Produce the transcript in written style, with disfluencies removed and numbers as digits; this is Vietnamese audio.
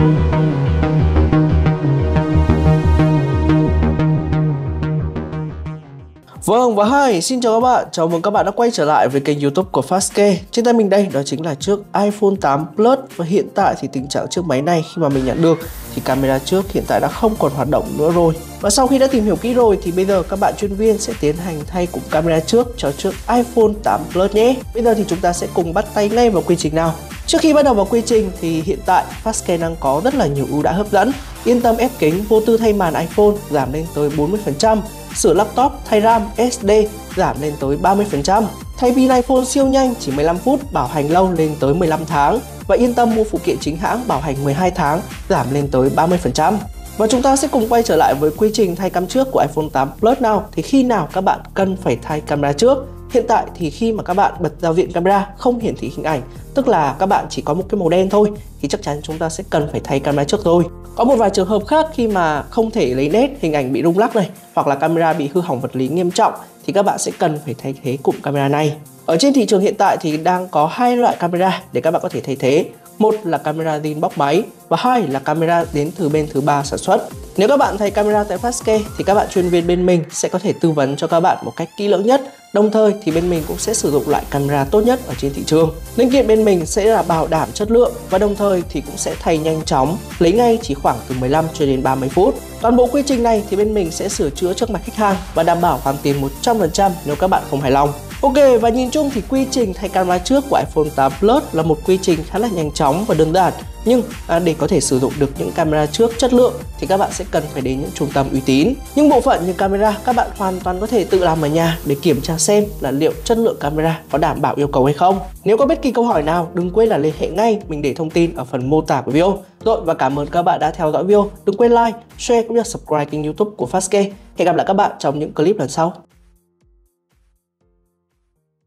Vâng và hi, xin chào các bạn, chào mừng các bạn đã quay trở lại với kênh YouTube của Fastk. Trên tay mình đây đó chính là chiếc iPhone 8 Plus và hiện tại thì tình trạng chiếc máy này khi mà mình nhận được thì camera trước hiện tại đã không còn hoạt động nữa rồi. Và sau khi đã tìm hiểu kỹ rồi thì bây giờ các bạn chuyên viên sẽ tiến hành thay cụm camera trước cho chiếc iPhone 8 Plus nhé. Bây giờ thì chúng ta sẽ cùng bắt tay ngay vào quy trình nào. Trước khi bắt đầu vào quy trình thì hiện tại Fastk đang có rất là nhiều ưu đãi hấp dẫn. Yên tâm ép kính vô tư thay màn iPhone giảm lên tới 40%, sửa laptop thay RAM SD giảm lên tới 30%, thay pin iPhone siêu nhanh chỉ 15 phút bảo hành lâu lên tới 15 tháng và yên tâm mua phụ kiện chính hãng bảo hành 12 tháng giảm lên tới 30%. Và chúng ta sẽ cùng quay trở lại với quy trình thay cam trước của iPhone 8 Plus nào. Thì khi nào các bạn cần phải thay camera trước? Hiện tại thì khi mà các bạn bật giao diện camera không hiển thị hình ảnh, tức là các bạn chỉ có một cái màu đen thôi, thì chắc chắn chúng ta sẽ cần phải thay camera trước rồi. Có một vài trường hợp khác khi mà không thể lấy nét, hình ảnh bị rung lắc này, hoặc là camera bị hư hỏng vật lý nghiêm trọng thì các bạn sẽ cần phải thay thế cụm camera này. Ở trên thị trường hiện tại thì đang có hai loại camera để các bạn có thể thay thế. Một là camera zin bóc máy và hai là camera đến từ bên thứ ba sản xuất. Nếu các bạn thay camera tại Fastk thì các bạn chuyên viên bên mình sẽ có thể tư vấn cho các bạn một cách kỹ lưỡng nhất. Đồng thời thì bên mình cũng sẽ sử dụng loại camera tốt nhất ở trên thị trường. Linh kiện bên mình sẽ là bảo đảm chất lượng và đồng thời thì cũng sẽ thay nhanh chóng, lấy ngay chỉ khoảng từ 15 cho đến 30 phút. Toàn bộ quy trình này thì bên mình sẽ sửa chữa trước mặt khách hàng và đảm bảo hoàn tiền 100% nếu các bạn không hài lòng. Ok, và nhìn chung thì quy trình thay camera trước của iPhone 8 Plus là một quy trình khá là nhanh chóng và đơn giản. Nhưng để có thể sử dụng được những camera trước chất lượng thì các bạn sẽ cần phải đến những trung tâm uy tín. Nhưng bộ phận như camera các bạn hoàn toàn có thể tự làm ở nhà để kiểm tra xem là liệu chất lượng camera có đảm bảo yêu cầu hay không. Nếu có bất kỳ câu hỏi nào đừng quên là liên hệ ngay, mình để thông tin ở phần mô tả của video. Rồi, và cảm ơn các bạn đã theo dõi video. Đừng quên like, share cũng như subscribe kênh YouTube của Fastk. Hẹn gặp lại các bạn trong những clip lần sau.